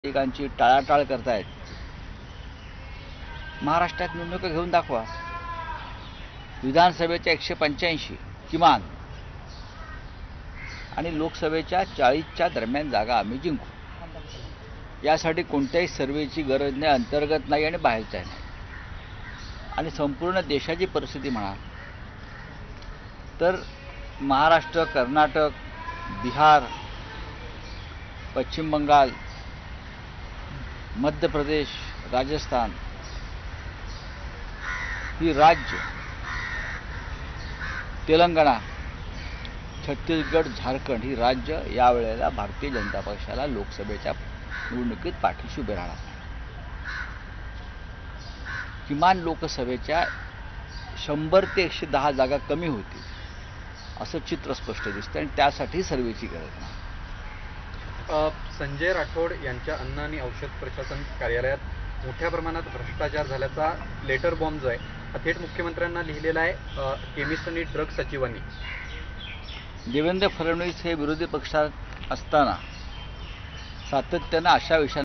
एकांची टाळाटाळ करतायत. महाराष्ट्रात निवडणुका घेऊन दाखवा. विधानसभेच्या 185 किमान आणि लोकसभेच्या 40च्या दरम्यान जागा आम्ही जिंकू. यासाठी कोणत्याही सर्वेची गरज नाही, अंतर्गत नाही आणि बाहेरचा नाही. आणि संपूर्ण देशाची परिस्थिती म्हणाल तर महाराष्ट्र, कर्नाटक, बिहार, पश्चिम बंगाल, मध्य प्रदेश, राजस्थान ही राज्य, तेलंगणा, छत्तीसगड, झारखंड ही राज्य यावेळेला भारतीय जनता पक्षाला लोकसभेच्या निवडणुकीत पाठीशी उभे राहणार. किमान लोकसभेच्या 100 ते 110 जागा कमी होतील असं चित्र स्पष्ट दिसतं आणि त्यासाठी सर्वेची गरज नाही. संजय राठोड यांच्या अन्न आणि औषध प्रशासन कार्यालयात मोठ्या प्रमाणात भ्रष्टाचार झाल्याचा लेटर बॉम्ब जो आहे हा थेट मुख्यमंत्र्यांना लिहिलेला आहे केमिस्ट आणि ड्रग सचिवांनी. देवेंद्र फडणवीस हे विरोधी पक्षात असताना सातत्यानं अशा विषयांना